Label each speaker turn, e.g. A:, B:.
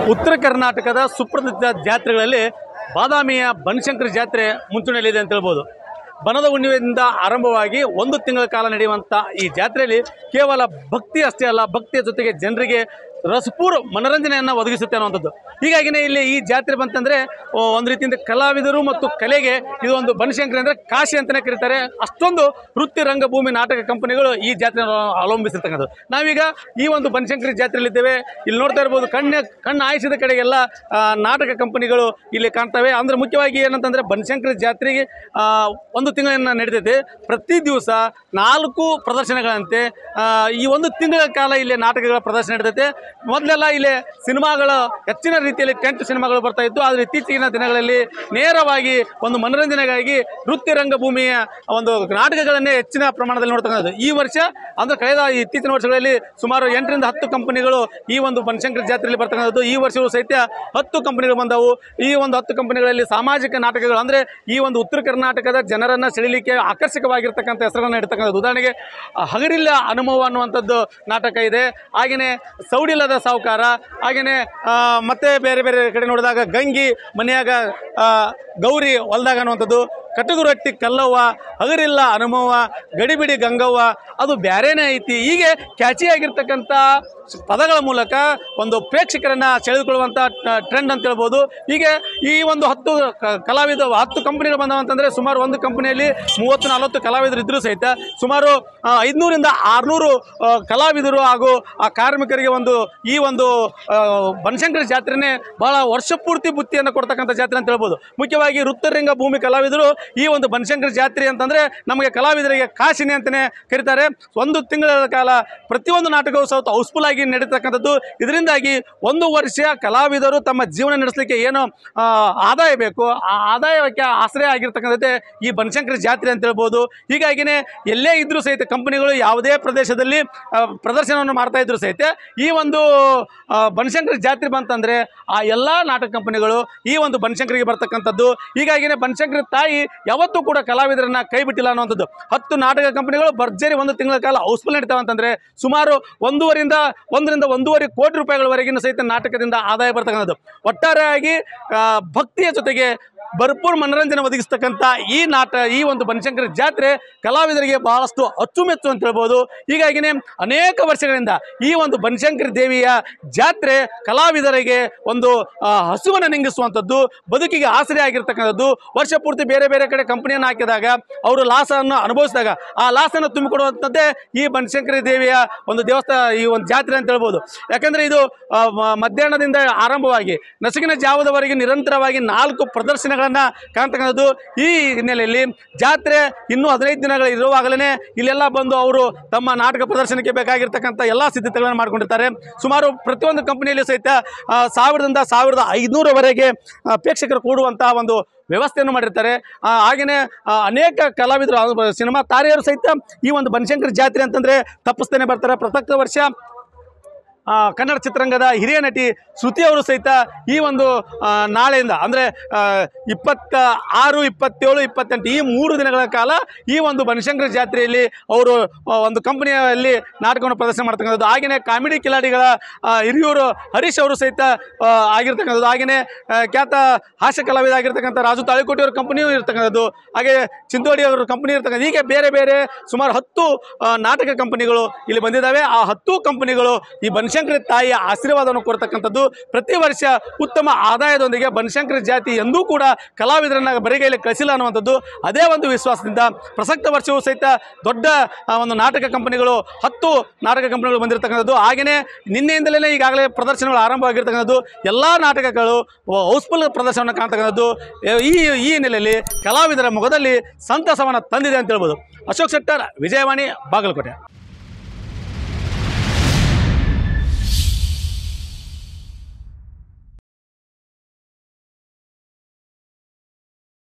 A: ಉತ್ತರ ಕರ್ನಾಟಕದ ಸುಪ್ರಸಿದ್ಧ ಜಾತ್ರೆಗಳಲ್ಲಿ ಬಾದಾಮಿಯ ಬನಶಂಕರಿ ಜಾತ್ರೆ ಮುಂಚೂಣಿಯಲ್ಲಿದೆ ಅಂತ ಹೇಳ್ಬೋದು. ಬನದ ಹುಣ್ಣಿಮೆಯಿಂದ ಆರಂಭವಾಗಿ ಒಂದು ತಿಂಗಳ ಕಾಲ ನಡೆಯುವಂಥ ಈ ಜಾತ್ರೆಯಲ್ಲಿ ಕೇವಲ ಭಕ್ತಿ ಅಷ್ಟೇ ಅಲ್ಲ, ಭಕ್ತಿಯ ಜೊತೆಗೆ ಜನರಿಗೆ ರಸಪೂರ್ ಮನೋರಂಜನೆಯನ್ನು ಒದಗಿಸುತ್ತೆ ಅನ್ನುವಂಥದ್ದು. ಹೀಗಾಗಿನೇ ಇಲ್ಲಿ ಈ ಜಾತ್ರೆ ಬಂತಂದರೆ ಒಂದು ರೀತಿಯಿಂದ ಕಲಾವಿದರು ಮತ್ತು ಕಲೆಗೆ ಇದು ಒಂದು ಬನಶಂಕರಿ ಅಂದರೆ ಕಾಶಿ ಅಂತಲೇ ಕರೀತಾರೆ. ಅಷ್ಟೊಂದು ವೃತ್ತಿ ರಂಗಭೂಮಿ ನಾಟಕ ಕಂಪನಿಗಳು ಈ ಜಾತ್ರೆ ಅವಲಂಬಿಸಿರ್ತಕ್ಕಂಥದ್ದು. ನಾವೀಗ ಈ ಒಂದು ಬನಶಂಕರಿ ಜಾತ್ರೆಯಲ್ಲಿದ್ದೇವೆ. ಇಲ್ಲಿ ನೋಡ್ತಾ ಇರ್ಬೋದು, ಕಣ್ಣು ಆಯಿಸಿದ ಕಡೆಗೆಲ್ಲ ನಾಟಕ ಕಂಪನಿಗಳು ಇಲ್ಲಿ ಕಾಣ್ತವೆ. ಅಂದರೆ ಮುಖ್ಯವಾಗಿ ಏನಂತಂದರೆ ಬನಶಂಕರಿ ಜಾತ್ರೆಗೆ ಒಂದು ತಿಂಗಳನ್ನು ನಡೀತೈತೆ. ಪ್ರತಿ ದಿವಸ 4 ಪ್ರದರ್ಶನಗಳಂತೆ ಈ ಒಂದು ತಿಂಗಳ ಕಾಲ ಇಲ್ಲಿ ನಾಟಕಗಳ ಪ್ರದರ್ಶನ ನಡೀತೈತೆ. ಮೊದಲೆಲ್ಲ ಇಲ್ಲಿ ಸಿನಿಮಾಗಳ ಹೆಚ್ಚಿನ ರೀತಿಯಲ್ಲಿ ಟೆಂಟ್ ಸಿನಿಮಾಗಳು ಬರ್ತಾ ಇತ್ತು. ಆದರೆ ಇತ್ತೀಚಿನ ದಿನಗಳಲ್ಲಿ ನೇರವಾಗಿ ಒಂದು ಮನೋರಂಜನೆಗಾಗಿ ವೃತ್ತಿ ರಂಗಭೂಮಿಯ ಒಂದು ನಾಟಕಗಳನ್ನೇ ಹೆಚ್ಚಿನ ಪ್ರಮಾಣದಲ್ಲಿ ನೋಡ್ತಕ್ಕಂಥದ್ದು. ಈ ವರ್ಷ ಅಂದರೆ ಕಳೆದ ಇತ್ತೀಚಿನ ವರ್ಷಗಳಲ್ಲಿ ಸುಮಾರು 8 ರಿಂದ 10 ಕಂಪನಿಗಳು ಈ ಒಂದು ಬನಶಂಕರಿ ಜಾತ್ರೆಯಲ್ಲಿ ಬರ್ತಕ್ಕಂಥದ್ದು. ಈ ವರ್ಷವೂ ಸಹಿತ 10 ಕಂಪನಿಗಳು ಬಂದವು. ಈ ಒಂದು 10 ಕಂಪನಿಗಳಲ್ಲಿ ಸಾಮಾಜಿಕ ನಾಟಕಗಳು ಅಂದರೆ ಈ ಒಂದು ಉತ್ತರ ಕರ್ನಾಟಕದ ಜನರನ್ನು ಸೆಳೆಯಲಿಕ್ಕೆ ಆಕರ್ಷಕವಾಗಿರ್ತಕ್ಕಂಥ ಹೆಸರನ್ನು ಇಡ್ತಕ್ಕಂಥದ್ದು. ಉದಾಹರಣೆಗೆ ಹಗರಿಲ್ಲ ಅನುಭವ ಅನ್ನುವಂಥದ್ದು ನಾಟಕ ಇದೆ. ಹಾಗೆಯೇ ಸೌಡಿಲ್ಲದ ಸಾಹುಕಾರ, ಹಾಗೆಯೇ ಮತ್ತೆ ಬೇರೆ ಬೇರೆ ಕಡೆ ನೋಡಿದಾಗ ಗಂಗಿ ಮನೆಯಾಗ ಗೌರಿ ಹೊಲ್ದಾಗ ಅನ್ನುವಂಥದ್ದು, ಕಟುಗು ರೊಟ್ಟಿ ಕಲ್ಲವ್ವ, ಹಗರಿಲ್ಲ ಹನುಮವ್ವ, ಗಡಿಬಿಡಿ ಗಂಗವ್ವ, ಅದು ಬ್ಯಾರೇನೇ ಐತಿ. ಹೀಗೆ ಕ್ಯಾಚಿಯಾಗಿರ್ತಕ್ಕಂಥ ಪದಗಳ ಮೂಲಕ ಒಂದು ಪ್ರೇಕ್ಷಕರನ್ನು ಸೆಳೆದುಕೊಳ್ಳುವಂಥ ಟ್ರೆಂಡ್ ಅಂತ ಹೇಳ್ಬೋದು. ಹೀಗೆ ಈ ಒಂದು 10 ಕಂಪನಿಗಳು ಬಂದವಂತಂದರೆ ಸುಮಾರು ಒಂದು ಕಂಪನಿಯಲ್ಲಿ 30-40 ಕಲಾವಿದರು ಇದ್ದರೂ ಸಹಿತ ಸುಮಾರು 500 ರಿಂದ 600 ಕಲಾವಿದರು ಹಾಗೂ ಆ ಕಾರ್ಮಿಕರಿಗೆ ಈ ಒಂದು ಬನಶಂಕರಿ ಜಾತ್ರೆನೇ ಬಹಳ ವರ್ಷ ಪೂರ್ತಿ ಬುತ್ತಿಯನ್ನು ಕೊಡ್ತಕ್ಕಂಥ ಜಾತ್ರೆ ಅಂತ ಹೇಳ್ಬೋದು. ಮುಖ್ಯವಾಗಿ ವೃತ್ತರಂಗ ಭೂಮಿ ಕಲಾವಿದರು ಈ ಒಂದು ಬನಶಂಕರಿ ಜಾತ್ರೆ ಅಂತಂದರೆ ನಮಗೆ ಕಲಾವಿದರಿಗೆ ಕಾಶಿನಿ ಅಂತಲೇ ಕರೀತಾರೆ. ಒಂದು ತಿಂಗಳ ಕಾಲ ಪ್ರತಿಯೊಂದು ನಾಟಕವು ಸಹ ಹೌಸ್ಫುಲ್ ಆಗಿ ನಡೀತಕ್ಕಂಥದ್ದು. ಇದರಿಂದಾಗಿ ಒಂದು ವರ್ಷ ಕಲಾವಿದರು ತಮ್ಮ ಜೀವನ ನಡೆಸಲಿಕ್ಕೆ ಏನು ಆದಾಯ ಬೇಕು, ಆ ಆದಾಯಕ್ಕೆ ಆಶ್ರಯ ಆಗಿರ್ತಕ್ಕಂಥದ್ದೇ ಈ ಬನಶಂಕರಿ ಜಾತ್ರೆ ಅಂತ ಹೇಳ್ಬೋದು. ಹೀಗಾಗಿನೇ ಎಲ್ಲೇ ಇದ್ದರೂ ಸಹಿತ ಕಂಪನಿಗಳು ಯಾವುದೇ ಪ್ರದೇಶದಲ್ಲಿ ಪ್ರದರ್ಶನವನ್ನು ಮಾಡ್ತಾ ಇದ್ರು ಸಹಿತ ಈ ಒಂದು ಬನಶಂಕರಿ ಜಾತ್ರೆ ಬಂತಂದರೆ ಆ ಎಲ್ಲ ನಾಟಕ ಕಂಪನಿಗಳು ಈ ಒಂದು ಬನಶಂಕರಿಗೆ ಬರ್ತಕ್ಕಂಥದ್ದು. ಹೀಗಾಗಿನೇ ಬನಶಂಕರಿ ತಾಯಿ ಯಾವತ್ತೂ ಕೂಡ ಕಲಾವಿದರನ್ನ ಕೈ ಬಿಟ್ಟಿಲ್ಲ ಅನ್ನುವಂಥದ್ದು. 10 ನಾಟಕ ಕಂಪನಿಗಳು ಭರ್ಜರಿ ಒಂದು ತಿಂಗಳ ಕಾಲ ಹೌಸ್ಫುಲ್ ನಡೀತಾವೆ ಅಂತಂದರೆ ಸುಮಾರು 1.5 ಕೋಟಿ ರೂಪಾಯಿಗಳವರೆಗಿನ ಸಹಿತ ನಾಟಕದಿಂದ ಆದಾಯ ಬರ್ತಕ್ಕಂಥದ್ದು. ಒಟ್ಟಾರೆಯಾಗಿ ಭಕ್ತಿಯ ಜೊತೆಗೆ ಭರ್ಪೂರ್ ಮನೋರಂಜನೆ ಒದಗಿಸ್ತಕ್ಕಂಥ ಈ ಒಂದು ಬನಶಂಕರಿ ಜಾತ್ರೆ ಕಲಾವಿದರಿಗೆ ಬಹಳಷ್ಟು ಅಚ್ಚುಮೆಚ್ಚು ಅಂತ ಹೇಳ್ಬೋದು. ಹೀಗಾಗಿನೇ ಅನೇಕ ವರ್ಷಗಳಿಂದ ಈ ಒಂದು ಬನಶಂಕರಿ ದೇವಿಯ ಜಾತ್ರೆ ಕಲಾವಿದರಿಗೆ ಒಂದು ಹಸುವನ್ನು ನೀಗಿಸುವಂಥದ್ದು, ಬದುಕಿಗೆ ಆಸರೆ ಆಗಿರ್ತಕ್ಕಂಥದ್ದು. ವರ್ಷ ಪೂರ್ತಿ ಬೇರೆ ಬೇರೆ ಕಡೆ ಕಂಪನಿಯನ್ನು ಹಾಕಿದಾಗ ಅವರು ಲಾಸನ್ನು ಅನುಭವಿಸಿದಾಗ ಆ ಲಾಸನ್ನು ತುಂಬಿಕೊಡುವಂಥದ್ದೇ ಈ ಬನಶಂಕರಿ ದೇವಿಯ ಒಂದು ದೇವಸ್ಥಾನ, ಈ ಒಂದು ಜಾತ್ರೆ ಅಂತ ಹೇಳ್ಬೋದು. ಯಾಕಂದರೆ ಇದು ಮಧ್ಯಾಹ್ನದಿಂದ ಆರಂಭವಾಗಿ ನಸುಕಿನ ಜಾವದವರೆಗೆ ನಿರಂತರವಾಗಿ 4 ಪ್ರದರ್ಶನಗಳನ್ನು ಕಾಣ್ತಕ್ಕಂಥದ್ದು. ಈ ಹಿನ್ನೆಲೆಯಲ್ಲಿ ಜಾತ್ರೆ ಇನ್ನೂ 15 ದಿನಗಳು ಇರುವಾಗಲೇ ಇಲ್ಲೆಲ್ಲ ಬಂದು ಅವರು ತಮ್ಮ ನಾಟಕ ಪ್ರದರ್ಶನಕ್ಕೆ ಬೇಕಾಗಿರ್ತಕ್ಕಂಥ ಎಲ್ಲ ಸಿದ್ಧತೆಗಳನ್ನು ಮಾಡ್ಕೊಂಡಿರ್ತಾರೆ. ಸುಮಾರು ಪ್ರತಿಯೊಂದು ಕಂಪನಿಯಲ್ಲಿ ಸಹಿತ 1000 ರಿಂದ 1500ವರೆಗೆ ಪ್ರೇಕ್ಷಕರು ಕೂಡುವಂಥ ಒಂದು ವ್ಯವಸ್ಥೆಯನ್ನು ಮಾಡಿರ್ತಾರೆ. ಹಾಗೆಯೇ ಅನೇಕ ಕಲಾವಿದರು, ಸಿನಿಮಾ ತಾರೆಯರು ಸಹಿತ ಈ ಒಂದು ಬನಶಂಕರಿ ಜಾತ್ರೆ ಅಂತಂದರೆ ತಪ್ಪಿಸ್ತೇನೆ ಬರ್ತಾರೆ. ಪ್ರಸಕ್ತ ವರ್ಷ ಕನ್ನಡ ಚಿತ್ರರಂಗದ ಹಿರಿಯ ನಟಿ ಶ್ರುತಿ ಅವರು ಸಹಿತ ಈ ಒಂದು ನಾಳೆಯಿಂದ ಅಂದರೆ 26, 27, 28 ಈ 3 ದಿನಗಳ ಕಾಲ ಈ ಒಂದು ಬನಶಂಕರಿ ಜಾತ್ರೆಯಲ್ಲಿ ಅವರು ಒಂದು ಕಂಪನಿಯಲ್ಲಿ ನಾಟಕವನ್ನು ಪ್ರದರ್ಶನ ಮಾಡ್ತಕ್ಕಂಥದ್ದು. ಹಾಗೆಯೇ ಕಾಮಿಡಿ ಕಿಲಾಡಿಗಳ ಹಿರಿಯೂರು ಹರೀಶ್ ಅವರು ಸಹಿತ ಆಗಿರ್ತಕ್ಕಂಥದ್ದು. ಹಾಗೆಯೇ ಖ್ಯಾತ ಹಾಸ್ಯ ಕಲಾವಿದ ಆಗಿರ್ತಕ್ಕಂಥ ರಾಜು ತಾಳಿಕೋಟಿ ಅವ್ರ ಕಂಪನಿಯೂ ಇರ್ತಕ್ಕಂಥದ್ದು. ಹಾಗೆ ಚಿಂದೋಡಿ ಅವರ ಕಂಪನಿ ಇರ್ತಕ್ಕಂಥ, ಹೀಗೆ ಬೇರೆ ಬೇರೆ ಸುಮಾರು 10 ನಾಟಕ ಕಂಪನಿಗಳು ಇಲ್ಲಿ ಬಂದಿದ್ದಾವೆ. ಆ 10 ಕಂಪನಿಗಳು ಈ ಬನಶಂಕರಿ ತಾಯಿಯ ಆಶೀರ್ವಾದವನ್ನು ಕೊಡ್ತಕ್ಕಂಥದ್ದು. ಪ್ರತಿ ವರ್ಷ ಉತ್ತಮ ಆದಾಯದೊಂದಿಗೆ ಬನಶಂಕರಿ ಜಾತಿ ಎಂದೂ ಕೂಡ ಕಲಾವಿದರನ್ನ ಬರಿಗೈಲಿ ಕಳಿಸಿಲ್ಲ ಅನ್ನುವಂಥದ್ದು. ಅದೇ ಒಂದು ವಿಶ್ವಾಸದಿಂದ ಪ್ರಸಕ್ತ ವರ್ಷವೂ ಸಹಿತ ದೊಡ್ಡ ಒಂದು ನಾಟಕ ಕಂಪನಿಗಳು 10 ನಾಟಕ ಕಂಪನಿಗಳು ಬಂದಿರತಕ್ಕಂಥದ್ದು. ಹಾಗೆಯೇ ನಿನ್ನೆಯಿಂದಲೇ ಈಗಾಗಲೇ ಪ್ರದರ್ಶನಗಳು ಆರಂಭವಾಗಿರ್ತಕ್ಕಂಥದ್ದು. ಎಲ್ಲ ನಾಟಕಗಳು ಹೌಸ್ಫುಲ್ ಪ್ರದರ್ಶನವನ್ನು ಕಾಣ್ತಕ್ಕಂಥದ್ದು. ಈ ಹಿನ್ನೆಲೆಯಲ್ಲಿ ಕಲಾವಿದರ ಮುಖದಲ್ಲಿ ಸಂತಸವನ್ನು ತಂದಿದೆ ಅಂತ ಹೇಳ್ಬೋದು. ಅಶೋಕ್ ಶೆಟ್ಟರ್, ವಿಜಯವಾಣಿ, ಬಾಗಲಕೋಟೆ.